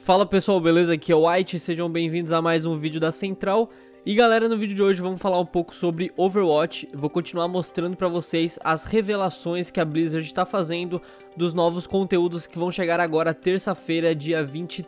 Fala pessoal, beleza? Aqui é o White, sejam bem-vindos a mais um vídeo da Central. E galera, no vídeo de hoje vamos falar um pouco sobre Overwatch. Vou continuar mostrando pra vocês as revelações que a Blizzard está fazendo dos novos conteúdos que vão chegar agora terça-feira, dia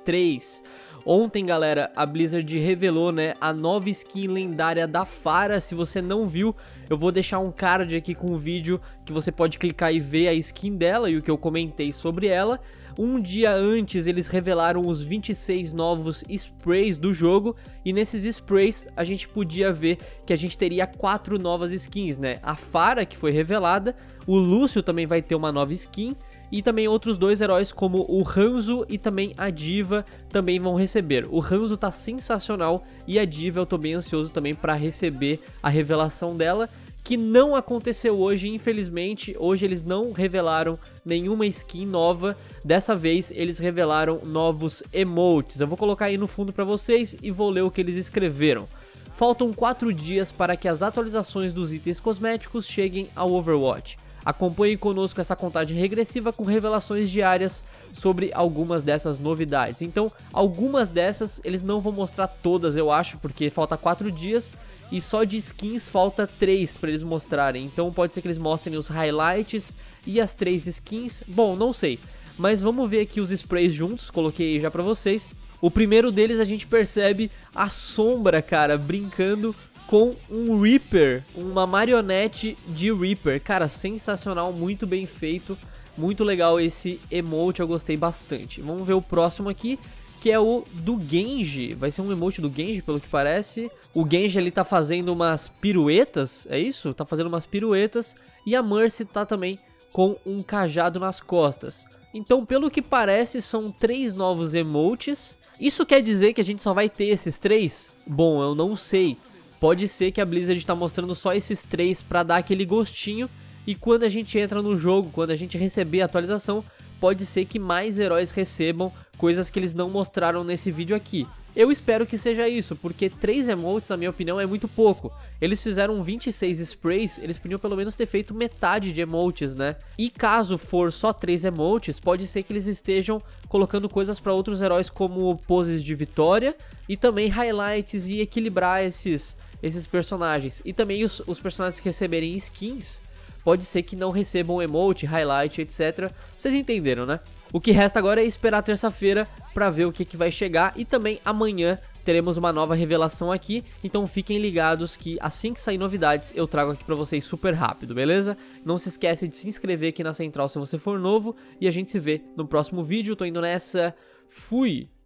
23. Ontem, galera, a Blizzard revelou, né, a nova skin lendária da Pharah. Se você não viu, eu vou deixar um card aqui com o vídeo que você pode clicar e ver a skin dela e o que eu comentei sobre ela. Um dia antes eles revelaram os 26 novos sprays do jogo, e nesses sprays a gente podia ver que a gente teria 4 novas skins, né? A Pharah, que foi revelada, o Lúcio também vai ter uma nova skin, e também outros dois heróis como o Hanzo e também a D.Va também vão receber. O Hanzo tá sensacional e a D.Va eu tô bem ansioso também para receber a revelação dela, que não aconteceu hoje, infelizmente. Hoje eles não revelaram nenhuma skin nova. Dessa vez eles revelaram novos emotes. Eu vou colocar aí no fundo para vocês e vou ler o que eles escreveram. Faltam 4 dias para que as atualizações dos itens cosméticos cheguem ao Overwatch. Acompanhe conosco essa contagem regressiva com revelações diárias sobre algumas dessas novidades. Então, algumas dessas eles não vão mostrar todas, eu acho, porque falta 4 dias e só de skins falta 3 para eles mostrarem. Então pode ser que eles mostrem os highlights e as 3 skins. Bom, não sei, mas vamos ver aqui os sprays juntos, coloquei aí já para vocês. O primeiro deles a gente percebe a Sombra, cara, brincando com um Reaper, uma marionete de Reaper. Cara, sensacional, muito bem feito, muito legal esse emote, eu gostei bastante. Vamos ver o próximo aqui, que é o do Genji. Vai ser um emote do Genji, pelo que parece. O Genji ali tá fazendo umas piruetas, é isso? Tá fazendo umas piruetas, e a Mercy tá também com um cajado nas costas. Então, pelo que parece, são 3 novos emotes. Isso quer dizer que a gente só vai ter esses 3? Bom, eu não sei. Pode ser que a Blizzard está mostrando só esses 3 para dar aquele gostinho, e quando a gente entra no jogo, quando a gente receber a atualização, pode ser que mais heróis recebam coisas que eles não mostraram nesse vídeo aqui. Eu espero que seja isso, porque 3 emotes, na minha opinião, é muito pouco. Eles fizeram 26 sprays, eles podiam pelo menos ter feito metade de emotes, né? E caso for só 3 emotes, pode ser que eles estejam colocando coisas para outros heróis como poses de vitória e também highlights, e equilibrar esses personagens. E também os personagens que receberem skins, pode ser que não recebam emote, highlight, etc. Vocês entenderam, né? O que resta agora é esperar terça-feira para ver o que vai chegar, e também amanhã teremos uma nova revelação aqui, então fiquem ligados que assim que sair novidades eu trago aqui para vocês super rápido, beleza? Não se esquece de se inscrever aqui na Central se você for novo, e a gente se vê no próximo vídeo. Tô indo nessa, fui!